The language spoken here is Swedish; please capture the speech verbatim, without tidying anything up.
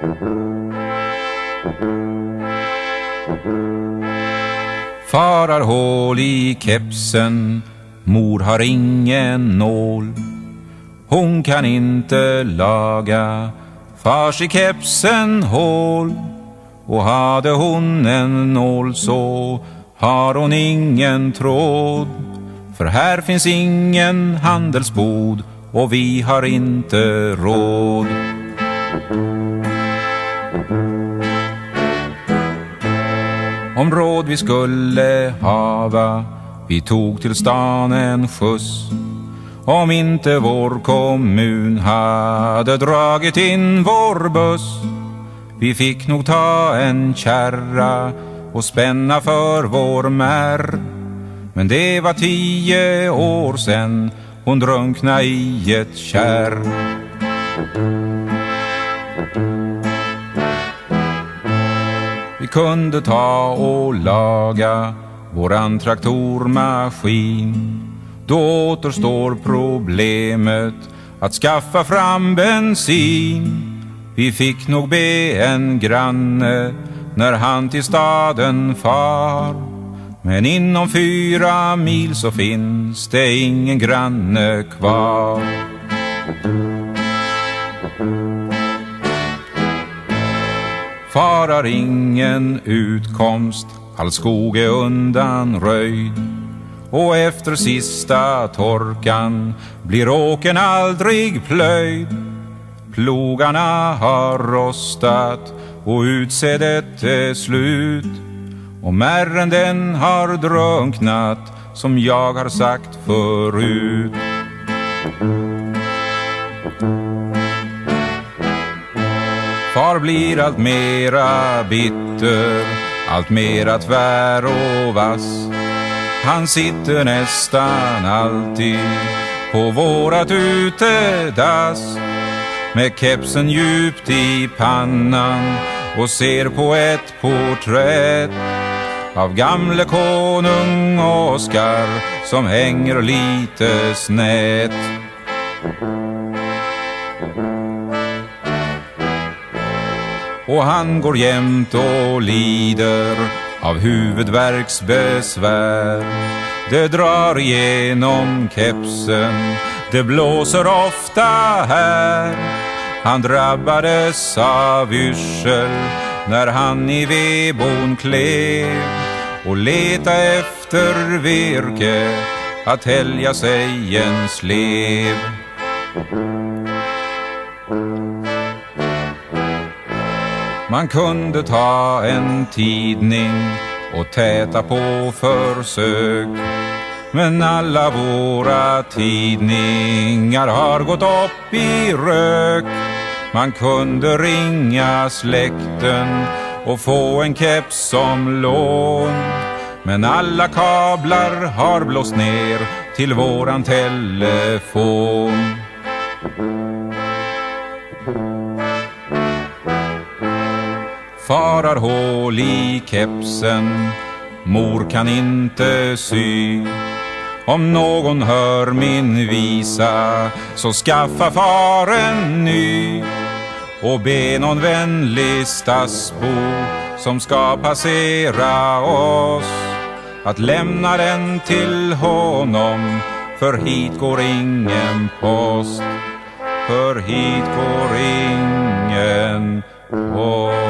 Far har hål i kepsen, mor har ingen nål. Hon kan inte laga fars i kepsen hål. Och hade hon en nål så har hon ingen tråd. För här finns ingen handelsbod och vi har inte råd. Om råd vi skulle hava, vi tog till stan en skjuts. Om inte vår kommun hade dragit in vår buss. Vi fick nog ta en kärra och spänna för vår mär. Men det var tio år sen hon drunkna i ett kärr. Vi kunde ta och laga våran traktormaskin. Då återstår problemet att skaffa fram bensin. Vi fick nog be en granne när han till staden far. Men inom fyra mil så finns det ingen granne kvar. Far har ingen utkomst, all skog är undanröjd. Och efter sista torkan blir åken aldrig plöjd. Plogarna har rostat och utsädet är slut. Och märren den har drunknat som jag har sagt förut. Far blir allt mera bitter, allt mera tvär och vass. Han sitter nästan alltid på vårat utedass. Med kepsen djupt i pannan och ser på ett porträtt av gamle konung Oscar som hänger lite snett. Och han går jämt och lider av huvudvärksbesvär. Det drar igenom kepsen, det blåser ofta här. Han drabbades av yrsel när han i vedbon klev och leta efter virke att hälja sig en slev. Man kunde ta en tidning och täta på försök. Men alla våra tidningar har gått upp i rök. Man kunde ringa släkten och få en keps som lån. Men alla kablar har blåst ner till våran telefon. Far har hål i kepsen, mor kan inte sy. Om någon hör min visa så skaffa far en ny. Och be någon vänlig stadsbo som ska passera oss att lämna den till honom, för hit går ingen post. För hit går ingen post.